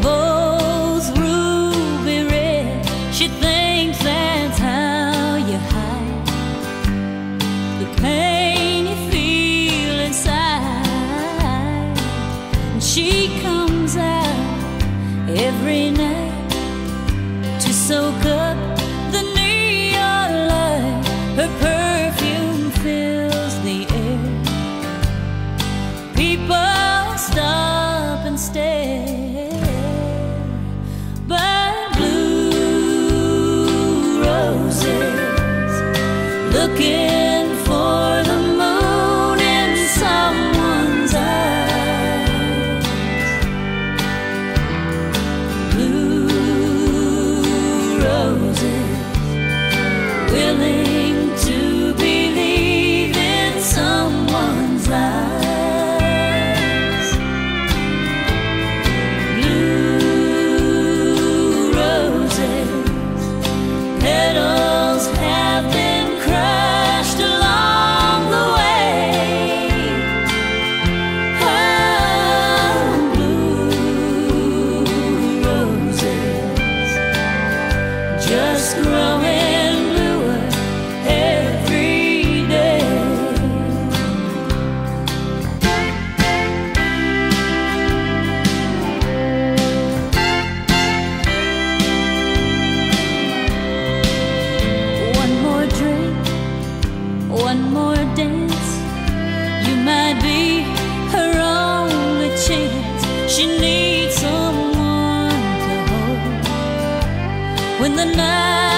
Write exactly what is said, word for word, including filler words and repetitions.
both ruby red. She thinks that's how you hide the pain you feel inside. And she comes out every night to soak up the neon light. Her perfume fills the air. People stop and stare, but blue roses looking for the moon in someone's eyes. Blue roses willing to believe in someone's lies. Blue roses, petals have been crushed along the way. Oh, blue roses just growing bluer every day. One more drink, one more dance, you might be her only chance. She needs someone to hold when the night